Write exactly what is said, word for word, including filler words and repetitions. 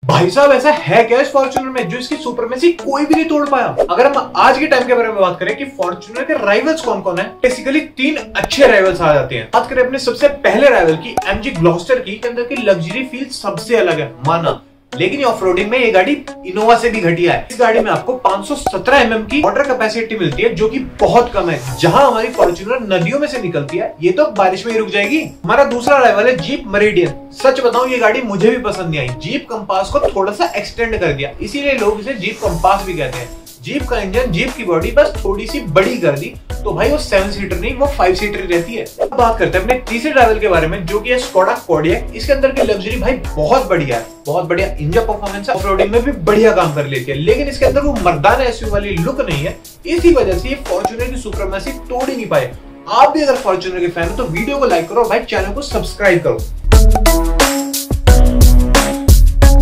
भाई साहब ऐसा है क्या इस फॉर्च्यूनर में जो इसकी सुपरमेसी कोई भी नहीं तोड़ पाया। अगर हम आज के टाइम के बारे में बात करें कि फॉर्च्यूनर के राइवल्स कौन कौन है, बेसिकली तीन अच्छे राइवल्स आ जाते हैं। बात करें अपने सबसे पहले राइवल की, एमजी ग्लॉस्टर की, के अंदर की लग्जरी फील सबसे अलग है माना, लेकिन ऑफ रोडिंग में ये गाड़ी इनोवा से भी घटिया है। इस गाड़ी में आपको पाँच सौ सत्रह एम एम की वाटर कैपेसिटी मिलती है जो कि बहुत कम है। जहां हमारी फॉर्च्यूनर नदियों में से निकलती है, ये तो बारिश में ही रुक जाएगी। हमारा दूसरा राइवल है जीप मेरिडियन। सच बताऊं ये गाड़ी मुझे भी पसंद नहीं आई। जीप कंपास को थोड़ा सा एक्सटेंड कर दिया, इसीलिए लोग इसे जीप कंपास भी कहते हैं। जीप का इंजन, जीप की बॉडी बस थोड़ी सी बड़ी कर दी, तो भाई वो सेवन सीटर नहीं वो फाइव सीटर रहती है। अब बात करते हैं अपने तीसरे राइवल के बारे में जो कि है स्कोडा कोडियक। इसके अंदर की लग्जरी भाई बहुत बढ़िया है, बहुत बढ़िया इंजन परफॉर्मेंस है, ऑफ-रोडिंग में भी बढ़िया काम कर लेती है, लेकिन इसके अंदर वो मर्दाना एसयूवी वाली लुक नहीं है। इसी वजह से ये फॉर्च्यूनर की सुपरमेसी तोड़ ही नहीं पाए। आप भी अगर फॉर्च्यूनर के फैन हो तो वीडियो को लाइक करो भाई, चैनल को सब्सक्राइब करो।